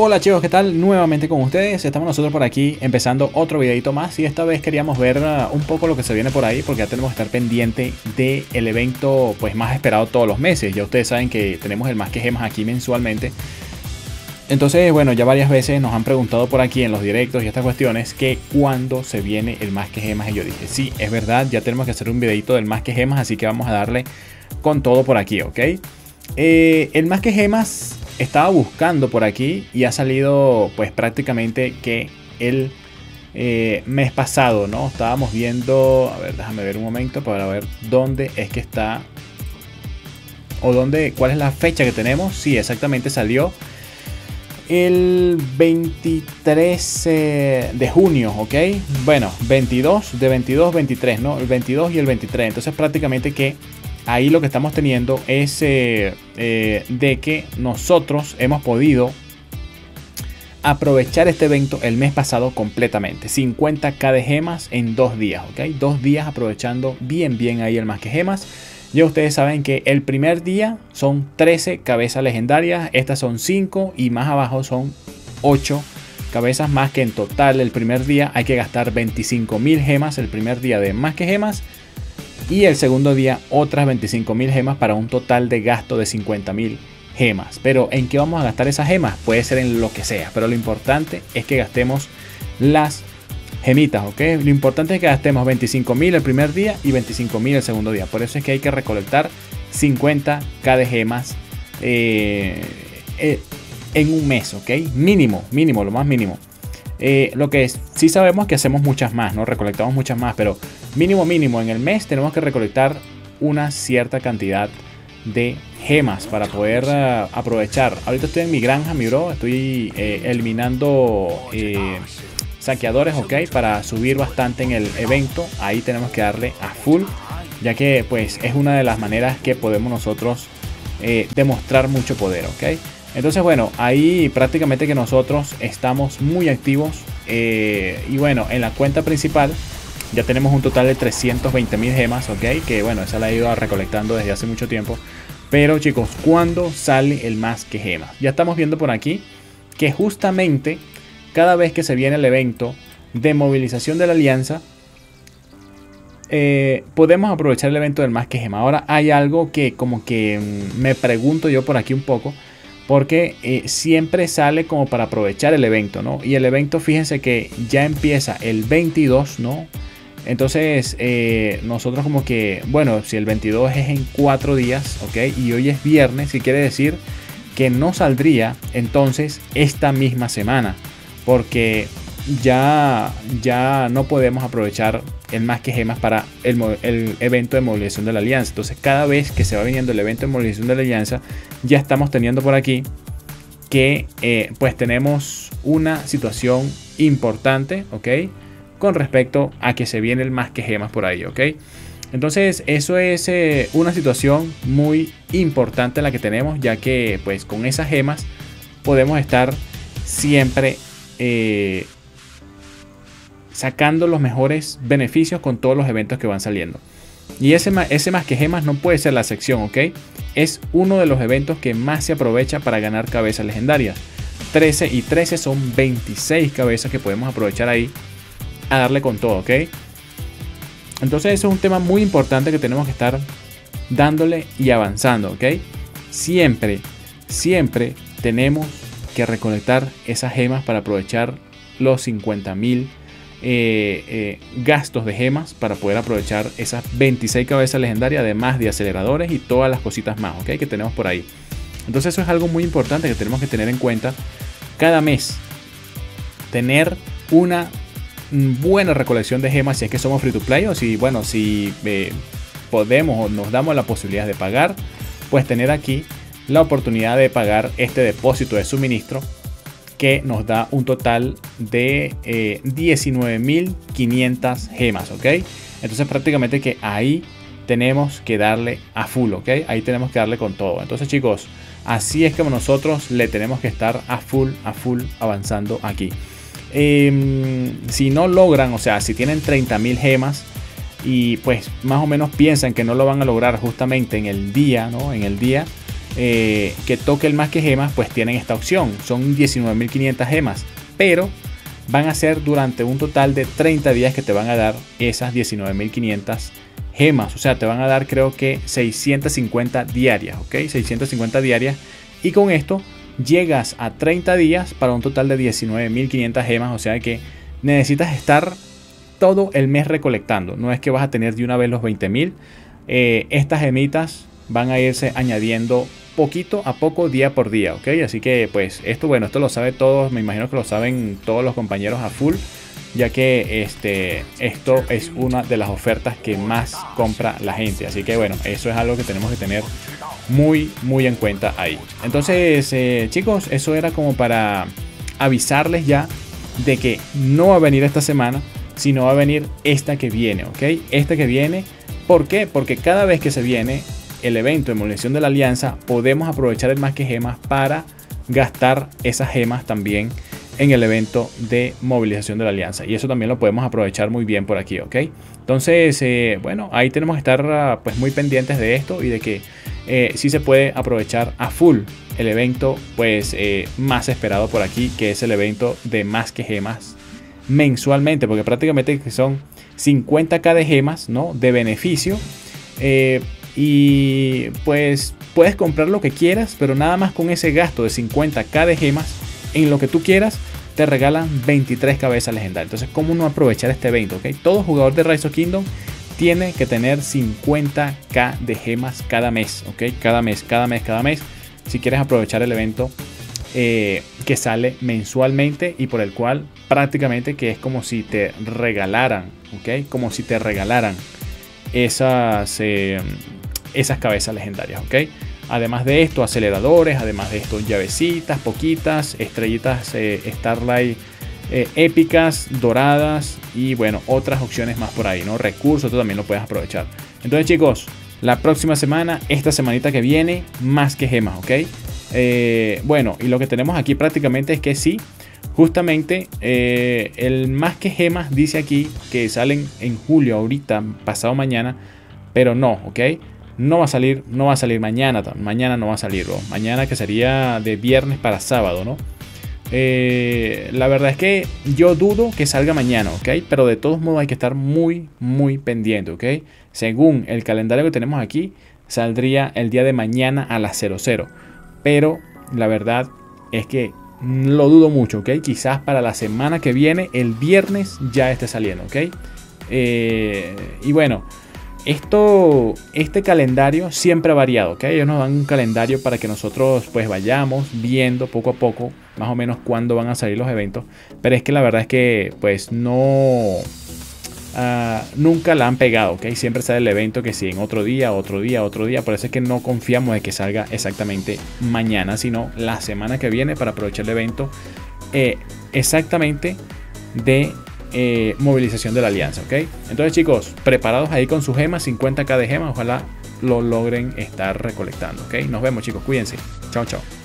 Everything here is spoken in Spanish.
Hola chicos, ¿qué tal? Nuevamente con ustedes, estamos nosotros por aquí empezando otro videito más y esta vez queríamos ver un poco lo que se viene por ahí porque ya tenemos que estar pendiente del evento pues más esperado todos los meses. Ya ustedes saben que tenemos el Más que Gemas aquí mensualmente. Entonces, bueno, ya varias veces nos han preguntado por aquí en los directos y estas cuestiones que cuándo se viene el Más que Gemas y yo dije, sí, es verdad, ya tenemos que hacer un videito del Más que Gemas, así que vamos a darle con todo por aquí, ¿ok? El Más que Gemas estaba buscando por aquí y ha salido pues prácticamente que el mes pasado, ¿no? Estábamos viendo, a ver, déjame ver un momento para ver dónde es que está o dónde, cuál es la fecha que tenemos. Sí, exactamente salió el 23 de junio, ¿ok? Bueno, 22, de 22, 23, ¿no? El 22 y el 23. Entonces prácticamente que ahí lo que estamos teniendo es de que nosotros hemos podido aprovechar este evento el mes pasado completamente. 50k de gemas en 2 días, ¿ok? 2 días aprovechando bien ahí el Más que Gemas. Ya ustedes saben que el primer día son 13 cabezas legendarias. Estas son 5 y más abajo son 8 cabezas más, que en total el primer día hay que gastar 25.000 gemas el primer día de Más que Gemas. Y el segundo día otras 25.000 gemas para un total de gasto de 50.000 gemas. Pero ¿en qué vamos a gastar esas gemas? Puede ser en lo que sea, pero lo importante es que gastemos las gemitas, ¿ok? Lo importante es que gastemos 25.000 el primer día y 25.000 el segundo día. Por eso es que hay que recolectar 50k de gemas en un mes, ¿ok? Mínimo, lo más mínimo. Lo que sí sabemos que hacemos muchas más, ¿no? Recolectamos muchas más, pero mínimo en el mes tenemos que recolectar una cierta cantidad de gemas para poder aprovechar. Ahorita estoy en mi granja, mi bro, estoy eliminando saqueadores, ok, para subir bastante en el evento. Ahí tenemos que darle a full, ya que pues es una de las maneras que podemos nosotros demostrar mucho poder, ok. Entonces bueno, ahí prácticamente que nosotros estamos muy activos y bueno, en la cuenta principal ya tenemos un total de 320.000 gemas, ok, que bueno, esa la he ido recolectando desde hace mucho tiempo. Pero chicos, ¿cuándo sale el Más que Gemas? Ya estamos viendo por aquí que justamente cada vez que se viene el evento de movilización de la alianza, podemos aprovechar el evento del Más que Gemas. Ahora hay algo que como que me pregunto yo por aquí un poco, porque siempre sale como para aprovechar el evento, ¿no? Y el evento, fíjense que ya empieza el 22, ¿no? Entonces nosotros como que, bueno, si el 22 es en 4 días, ¿ok? Y hoy es viernes, ¿qué quiere decir? Que no saldría entonces esta misma semana, porque ya no podemos aprovechar el Más que Gemas para el evento de movilización de la alianza. Entonces cada vez que se va viniendo el evento de movilización de la alianza, ya estamos teniendo por aquí que pues tenemos una situación importante, ok, con respecto a que se viene el Más que Gemas por ahí, ok. Entonces eso es una situación muy importante la que tenemos, ya que pues con esas gemas podemos estar siempre sacando los mejores beneficios con todos los eventos que van saliendo. Y ese Más que Gemas no puede ser la sección, ok. Es uno de los eventos que más se aprovecha para ganar cabezas legendarias. 13 y 13 son 26 cabezas que podemos aprovechar ahí a darle con todo, ok. Entonces eso es un tema muy importante que tenemos que estar dándole y avanzando, ok. Siempre tenemos que recolectar esas gemas para aprovechar los 50.000 gastos de gemas para poder aprovechar esas 26 cabezas legendarias, además de aceleradores y todas las cositas más, ok, que tenemos por ahí. Entonces eso es algo muy importante que tenemos que tener en cuenta cada mes, tener una buena recolección de gemas si es que somos free to play, o si bueno, si podemos o nos damos la posibilidad de pagar, pues tener aquí la oportunidad de pagar este depósito de suministro que nos da un total de 19.500 gemas, ok. Entonces prácticamente que ahí tenemos que darle a full, ok, ahí tenemos que darle con todo. Entonces chicos, así es como nosotros le tenemos que estar a full avanzando aquí. Si no logran, o sea, si tienen 30.000 gemas y pues más o menos piensan que no lo van a lograr justamente en el día, ¿no? En el día, que toque el más que gemas, pues tienen esta opción. Son 19.500 gemas, pero van a ser durante un total de 30 días que te van a dar esas 19.500 gemas. O sea, te van a dar creo que 650 diarias, ¿ok? 650 diarias. Y con esto llegas a 30 días para un total de 19.500 gemas. O sea que necesitas estar todo el mes recolectando. No es que vas a tener de una vez los 20.000. Estas gemitas van a irse añadiendo poquito a poco, día por día, ¿ok? Así que pues esto, bueno, esto lo sabe todos, me imagino que lo saben todos los compañeros a full, ya que esto es una de las ofertas que más compra la gente. Así que bueno, eso es algo que tenemos que tener muy en cuenta ahí. Entonces chicos, eso era como para avisarles ya de que no va a venir esta semana, sino va a venir esta que viene, ¿ok? Esta que viene, ¿por qué? Porque cada vez que se viene el evento de movilización de la alianza, podemos aprovechar el más que gemas para gastar esas gemas también en el evento de movilización de la alianza, y eso también lo podemos aprovechar muy bien por aquí, ¿ok? Entonces bueno, ahí tenemos que estar pues muy pendientes de esto y de que sí se puede aprovechar a full el evento pues más esperado por aquí, que es el evento de más que gemas mensualmente, porque prácticamente son 50k de gemas, ¿no?, de beneficio. Y pues puedes comprar lo que quieras, pero nada más con ese gasto de 50k de gemas en lo que tú quieras, te regalan 23 cabezas legendarias. Entonces, ¿cómo no aprovechar este evento? ¿Okay? Todo jugador de Rise of Kingdom tiene que tener 50k de gemas cada mes, ¿ok? Cada mes. Si quieres aprovechar el evento que sale mensualmente y por el cual prácticamente que es como si te regalaran, ¿ok? Como si te regalaran esas cabezas legendarias, ¿ok? Además de esto, aceleradores, además de esto, llavecitas, poquitas, estrellitas Starlight épicas, doradas y bueno, otras opciones más por ahí, ¿no? Recursos, tú también lo puedes aprovechar. Entonces chicos, la próxima semana, esta semanita que viene, más que gemas, ¿ok? Bueno, y lo que tenemos aquí prácticamente es que sí, justamente el más que gemas dice aquí que salen en julio, ahorita, pasado mañana, pero no, ¿ok? No va a salir mañana no va a salir, bro. Mañana, que sería de viernes para sábado, ¿no? La verdad es que yo dudo que salga mañana, ¿ok? Pero de todos modos hay que estar muy pendiente, ¿ok? Según el calendario que tenemos aquí, saldría el día de mañana a las 00. Pero la verdad es que lo dudo mucho, ¿ok? Quizás para la semana que viene, el viernes, ya esté saliendo, ¿ok? Y bueno, este calendario siempre ha variado, ¿ok? Ellos nos dan un calendario para que nosotros pues vayamos viendo poco a poco más o menos cuándo van a salir los eventos, pero es que la verdad es que pues no nunca la han pegado, ¿ok? Siempre sale el evento que sí, en otro día, por eso es que no confiamos de que salga exactamente mañana, sino la semana que viene, para aprovechar el evento exactamente de movilización de la alianza, ¿ok? Entonces chicos, preparados ahí con sus gemas, 50k de gemas, ojalá lo logren estar recolectando, ¿ok? Nos vemos chicos, cuídense, chao.